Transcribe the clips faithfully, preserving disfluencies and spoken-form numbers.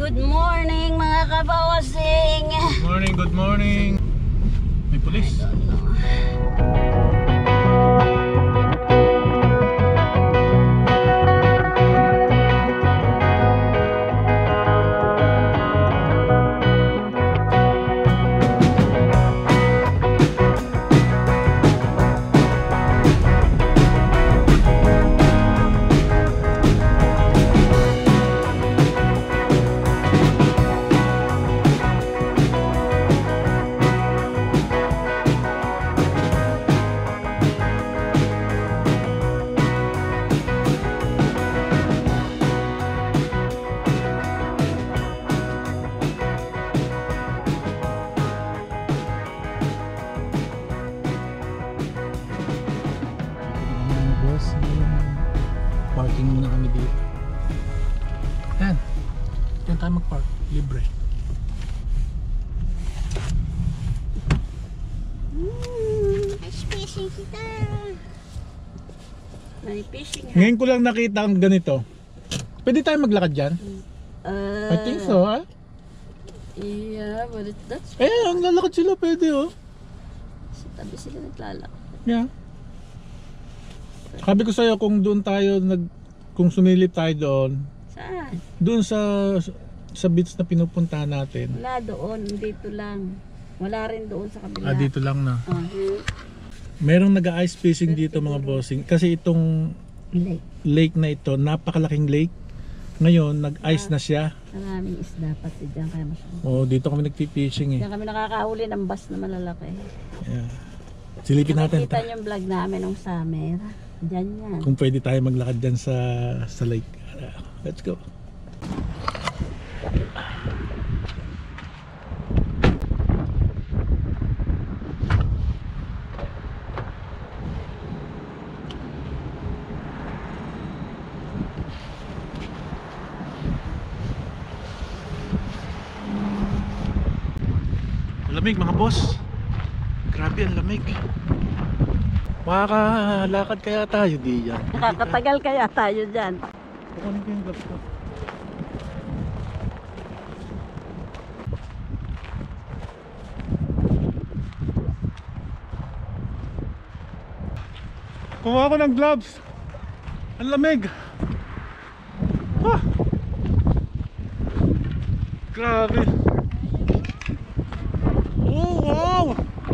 Good morning mga kabawasing. Good morning, good morning. May pulis. Parking muna kami dito. Yan. Yan tayo mag-park. Libre. Hmm, ice fishing kita. May fishing ha? Ngayon ko lang nakita ang ganito. Pwede tayo maglakad dyan? Uh, I think so, ha? Yeah, but it, that's... Eh, ang lalakad sila pwede, oh. Sa tabi sila naglalakad. Yeah. Sabi ko sa'yo kung doon tayo nag... Kung sumilip tayo doon. Saan? Doon sa... Sa beach na pinupuntahan natin. Wala doon, dito lang. Wala rin doon sa kabila. Ah, dito lang na. Uh-huh. Merong nag-ice fishing dito mga bossing. Kasi itong Lake. lake na ito, napakalaking lake. Ngayon, nag-ice na siya. Maraming isda pati dyan kaya masyadong. Oh, dito kami nagpi-fishing eh. Diyan kami nakakahuli ng bass na malalaki. Yeah. Silipin natin. Nakikita niyo yung vlog namin nung summer. Diyan yan. Kung pwede tayo maglakad dyan sa, sa lake. Let's go. Lamig mga boss. Grabe ang lamig. Makakalakad kaya tayo di yan. Nakakatagal kaya tayo dyan. Kukunin ko yung gloves ko. Kuha ko ng gloves. Ang lamig. Ah. Grabe. Oh, wow!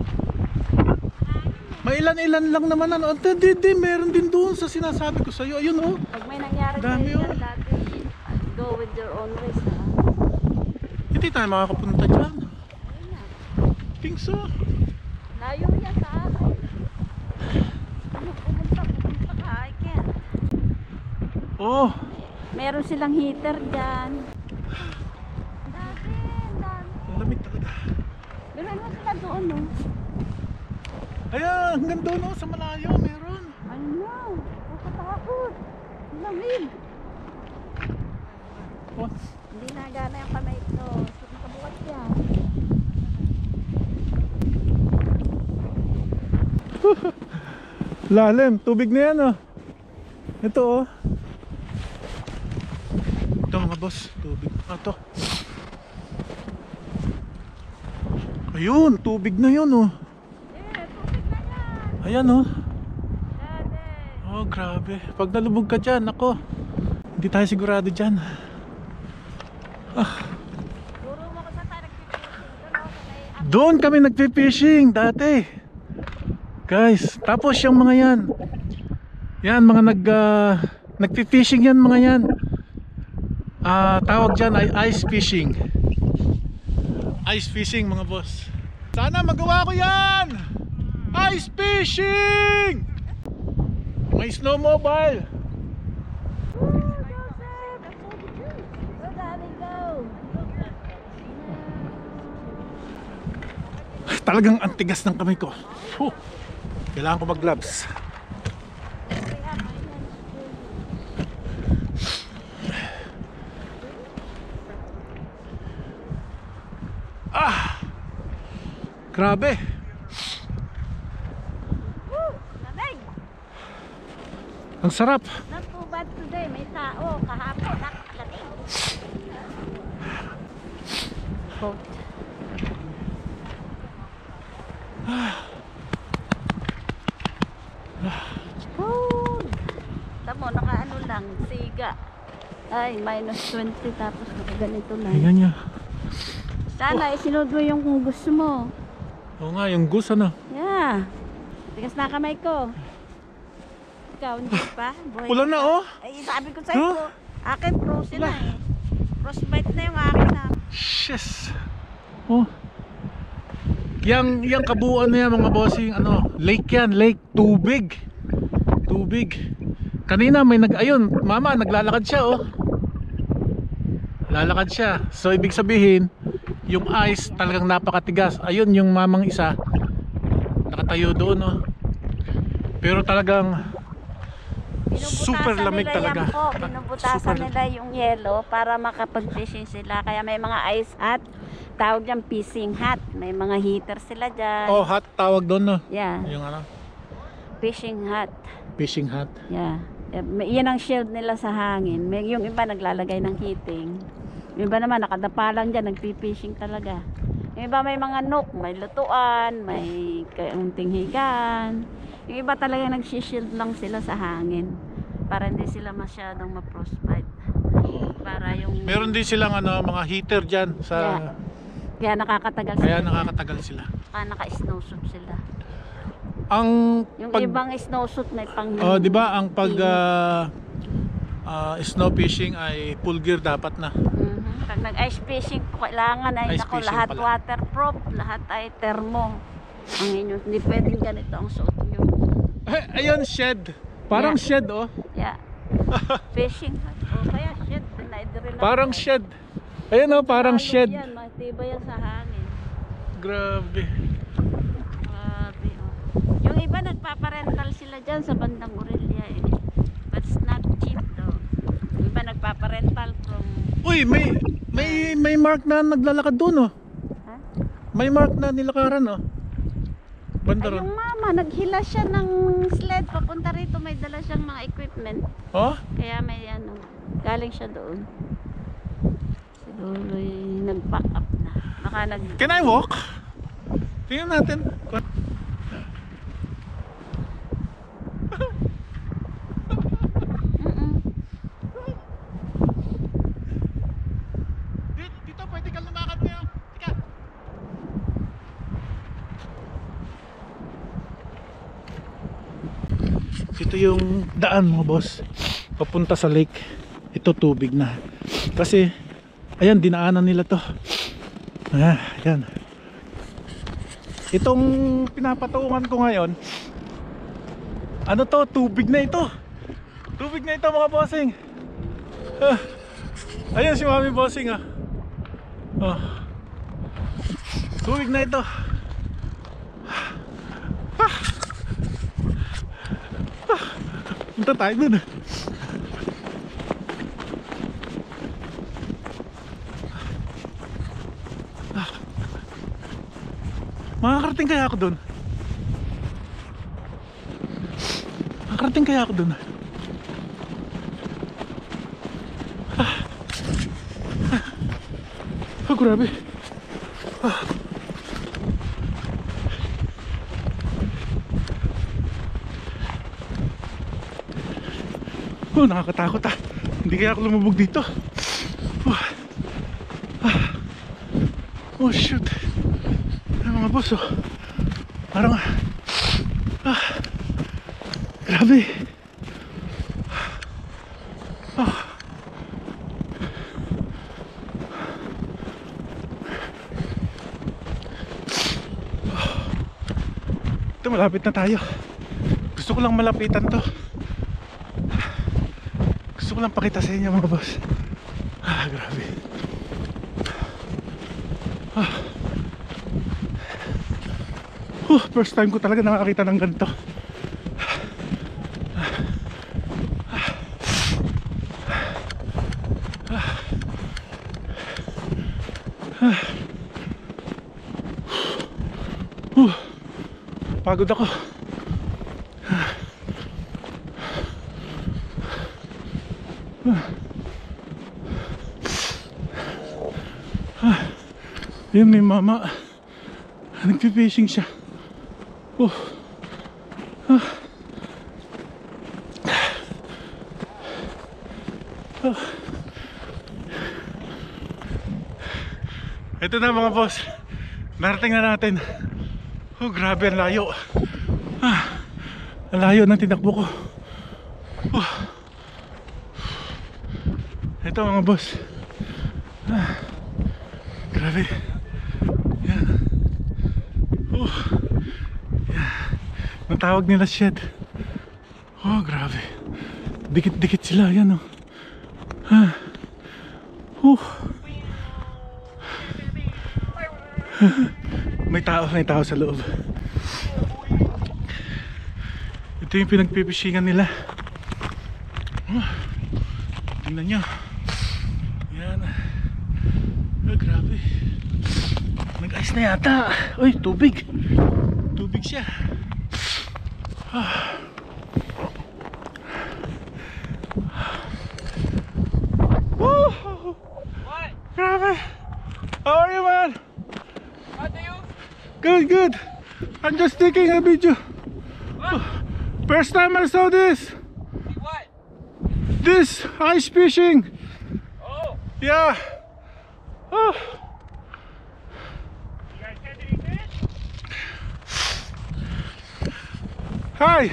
May ilan-ilan lang naman ano. Hindi, hindi, meron din doon sa sinasabi ko sa'yo. Ayun oh. Pag may nangyari Dami, sa'yo oh. dati, go with your own risk ha. Hindi tayo makakapunta dyan. Think so. Layo yan sa akin. Ano pumunta, pumunta ka, I can't. Oh. Meron silang heater dyan. Dati, dami. Ang lamig talaga. Meron na sila doon no. Ayan, hanggang doon oh, sa malayo meron. Ano? Nakatakot. Lamig. Oh. Hindi nagana yung kamay ito. Kabukas yan. Lalim, tubig na yan oh. Ito oh. Ito mga boss, tubig. Ah, ito. Ayun, tubig na yun oh. Eh, tubig na yan. Ayan oh. Dati. Oh, grabe. Pag nalubog ka dyan, ako. Hindi tayo sigurado dyan. Ah. Puro mo ko sa tayo nagpipishing. Doon kami nagpipishing dati. Guys, tapos yung mga yan. Yan, mga nag uh, nagpipishing yan mga yan. Ah, uh, tawag dyan ay ice fishing. Ice fishing mga boss. Sana magawa ko yan. Ice fishing. May snowmobile. Talagang antigas ng kamay ko. Whew. Kailangan ko mag gloves. Ah, grabe. Woo! Lamig! Ang sarap. Not too bad today. May tao. Kahapon, lamig. boat. Oh, tamo, naka-ano lang, siga. Ay, minus twenty tapos ganito lang. Tingnan niya. Sana isinod mo yung kung gusto mo. Oo nga, yung goose ano. Yeah. Tigas na kamay ko. Ikaw, hindi pa? Buhay Wala ka na pa? oh. Ay, sabi ko sa'yo, Huh? akin frozen na eh. Frostbite na yung akin na. Yes. Oh. Yang yang kabuuan na yan mga bossing, ano, lake yan, lake, tubig. Tubig. Kanina may nag ayun, mama naglalakad siya oh. Lalakad siya. So ibig sabihin, yung ice talagang napakatigas. Ayun yung mamang isa. Nakatayo doon oh. Pero talagang super lamig talaga. Yan po, binubutasan Super. nila yung yelo para makapag-fishing sila. Kaya may mga ice hut, tawag dyan fishing hut. May mga heater sila dyan. Oh, hot tawag doon no. Yeah, Yung ano, fishing hut. fishing hut. Yeah. Eh, may- Yan ang shield nila sa hangin. May, yung iba naglalagay ng heating. Yung iba naman nakadapa lang dyan, nagpi-fishing talaga. Yung iba may mga nook, may lutuan, may kaunting higaan. Yung iba talaga nagsishield lang sila sa hangin para hindi sila masyadong ma-frostbite. Para yung Meron din silang ano, mga heater diyan sa Yeah. Kaya nakakatagal kaya sila. nakakatagal sila. Kaya naka-snowsuit sila. Ang Yung pag ibang snowsuit may pang oh, 'di ba ang pag init. ah, ah, snow fishing ay full gear dapat na. Mhm. Pag nag-ice fishing po, kailangan ay Ice nako, fishing lahat pala. waterproof, lahat ay thermo. Ang inyo, hindi pwedeng ganito ang suot nyo. Ay, ayun shed. Parang Yeah. shed oh. Yeah. Fishing hut. O kaya shed. Pinaidirin lang Parang yan. shed. Ayun oh, parang Malog shed. Yan, matibay yan sa hangin. Grabe. Grabe oh. Yung iba nagpaparental sila dyan sa bandang Aurelia eh. But it's not cheap though. Yung iba nagpaparental from... Uy, may may may mark na naglalakad doon oh. Ha? May mark na nilakaran oh. Banda Ay, ron. yung mama, naghila siya ng sled papunta rito. May dala siyang mga equipment. Oh? Kaya may ano, galing siya doon. Si Loloy nag-pack up na. Baka nag... Can I walk? Tingnan natin. Mm-mm. Dito, dito pwede kang lumakad ngayon. Tika. Ito yung daan mga boss. Papunta sa lake. Ito tubig na. Kasi ayan, dinaanan nila to. Ah, ayan. Itong pinapatungan ko ngayon, ano to, tubig na ito. Tubig na ito mga bossing. Ah, ayan si Mami Bossing ah. Oh. Tubig na ito. Ah. Ah. Punta tayo dun. Ah. Makakarating kaya ako dun? Makakarating kaya ako dun? Oh, grabe. Ah. Oh, nakakatakot ah. Hindi kaya ako lumubog dito. Oh, ah. Oh shoot. Ay, mga boss oh. Parang ah. Grabe. Ah. Ito, malapit na tayo. Gusto ko lang malapitan to. Gusto ko lang pakita sa inyo mga boss. Ah, grabe. Ah. Huh, first time ko talaga nakakita ng ganito. Huh. Pagod ako. Yun, may mama. Nagpipishing siya. Oh. Ah. Ah. Ito na mga boss. Narating na natin. Oh, grabe, ang layo. Ah. Ang layo ng tinakbo ko. Oh. Ito mga boss. Ah. Grabe. Yan. Oh. Yan. Ang tawag nila shed. Oh, grabe. Dikit-dikit sila. Yan, oh. Ah. Oh. May tao, may tao sa loob. Ito yung pinagpipishingan nila. Oh. Tingnan nyo. Yan. Oh, grabe. Nag-ice na yata. Uy, tubig. Tubig siya. Ah. Woo! What? Grabe. How are you, man? How do you? Good, good. I'm just taking a video. What? First time I saw this. See what? This ice fishing. Oh, Yeah. Oh. you guys catch any fish? Hi.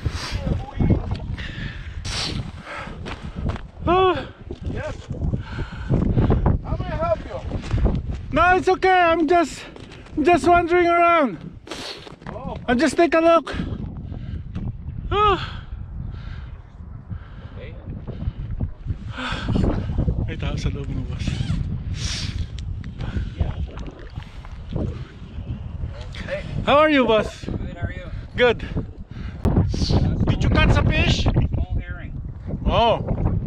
Oh. Yes. How may I help you? No, it's okay. I'm just just wandering around. Oh, I'll just take a look. Oh. okay. May tao sa loob ng boss. Hey, How are you, boss? good. How are you? Good. Did you catch a fish? Small herring. Oh.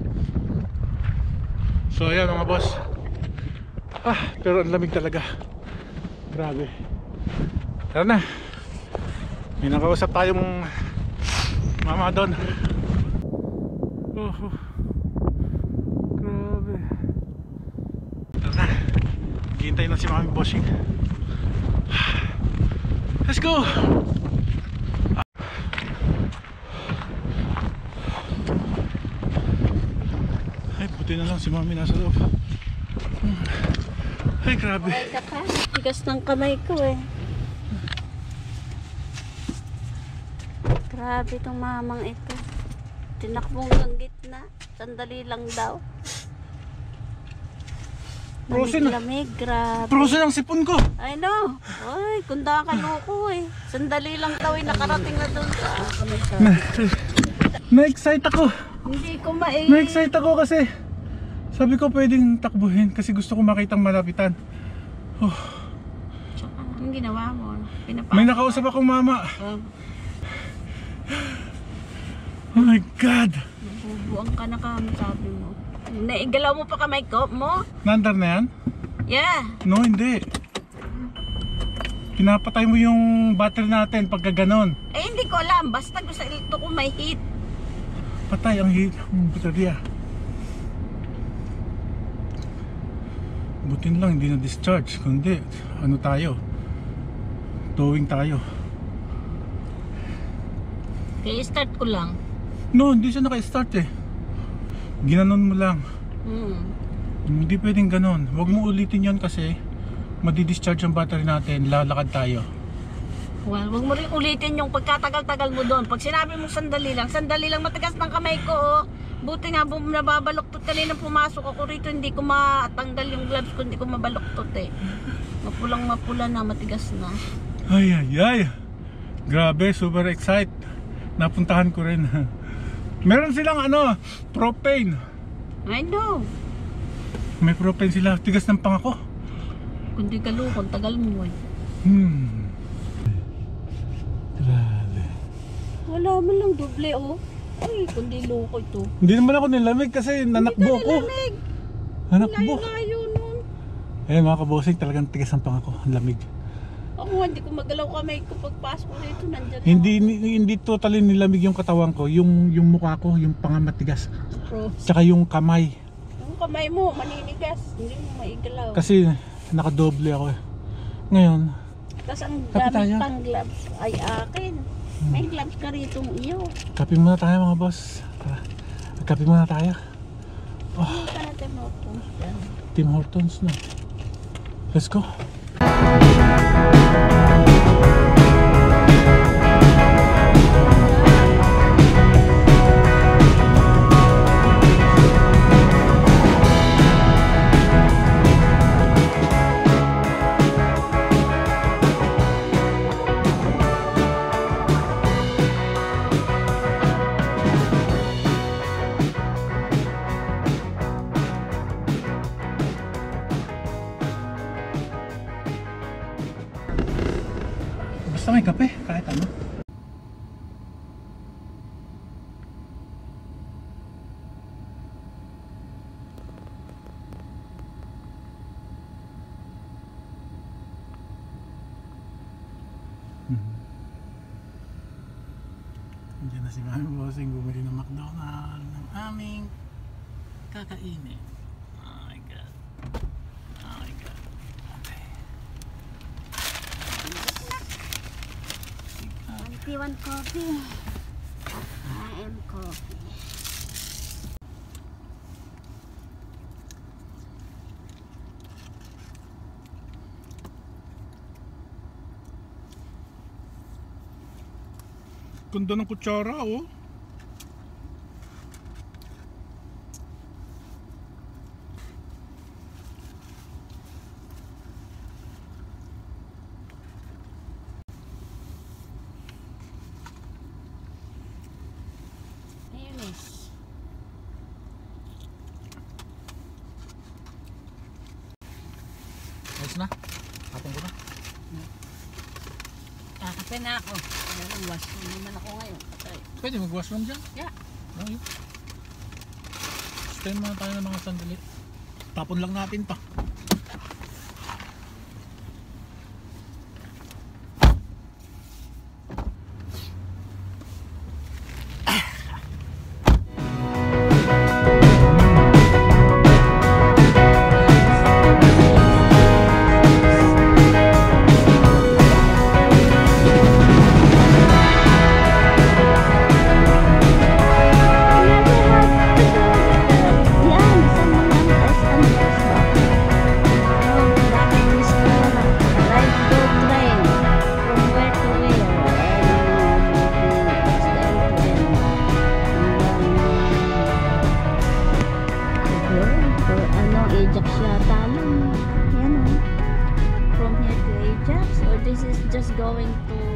So ayan mga boss. Ah, pero ang lamig talaga. Grabe. Tara na. May nakausap tayong mama doon. Oh, oh. Grabe. Tara na. Hihintay na si Mami Bossing. Let's go. Ay, buti na lang si Mami nasa loob. Ay, grabe. Ay, ka pa. Tigas ng kamay ko eh. Grabe itong mamang ito. Tinakbong ng gitna. Sandali lang daw. Frozen na. Lamig, grabe. Frozen ang sipon ko. I know. Ay, kunda ka loko eh. Sandali lang daw eh. Nakarating na doon sa... Na, na-excite ako. Hindi ko mai... Na-excite ako kasi sabi ko pwedeng takbuhin kasi gusto ko makitang malapitan. Oh, Tsaka, anong ginawa mo? Pinapa... may nakausap akong mama. Oh, Oh my God. nabubuang ka na kamo, sabi mo. Naigalaw mo pa kamay ko mo? Nandar na yan? Yeah. No, hindi. Pinapatay mo yung battery natin pagka ganon. Eh, hindi ko alam. Basta gusto ito ko may heat. Patay ang heat ng baterya. Buti na lang hindi na discharge. Kundi ano tayo, towing tayo. Kaya start ko lang. No, hindi siya naka-start eh. Ginanon mo lang. Hmm. Hindi pwedeng ganon. Huwag mo ulitin yon kasi madi-discharge ang battery natin. Lalakad tayo. Well, wag mo rin ulitin yung pagkatagal-tagal mo doon. Pag sinabi mo sandali lang, sandali lang, matigas ng kamay ko, oh. Buti nga, bum nababaluktot kanina pumasok ako rito, hindi ko matanggal yung gloves ko, hindi ko mabaluktot eh. Mapulang mapula na, matigas na. Ay, ay, ay. Grabe, super excited. Napuntahan ko rin. Meron silang ano, propane. I know. May propane sila. Tigas ng pangako. Kundi kalukon, tagal mo eh. Hmm. Grabe. Wala man lang doble oh. Ay, kundi loko ito. Hindi naman ako nilamig kasi nanakbo ko. Lamig. Nanakbo. Layo nun. Eh mga kabosing, talagang tigas ang pangako. Ang lamig. Ako hindi ko magalaw kamay ko pagpasok ko rito, nandyan Hindi hindi totally nilamig yung katawan ko, yung yung mukha ko, yung pangamatigas. Bro, Tsaka yung kamay. yung kamay mo maninigas, hindi mo maigalaw. Kasi Nakadoble ako eh. Ngayon, Tapos ang Kape gamit tayo. pang gloves ay akin. May gloves ka rito iyo. kape muna tayo mga boss. Tara, kape muna tayo. Hindi ka natin maupunta dyan. Tim Hortons na. Let's go. Basta may kape, kahit ano. Diyan na si Mami Bossing bumili ng McDonald's ng aming kakainin. Oh my God. Oh my God. Okay. One coffee. I am coffee. Ganda ng kutsara, oh. Mayonnaise. Ayos na? Hapon ko na. Kakape na ako. Pero wash ko naman ako ngayon. Patay. Pwede mag-washroom dyan? Yeah. Okay. Spend muna tayo ng mga sandali. Tapon lang natin pa. From here to Ajax, or this is just going to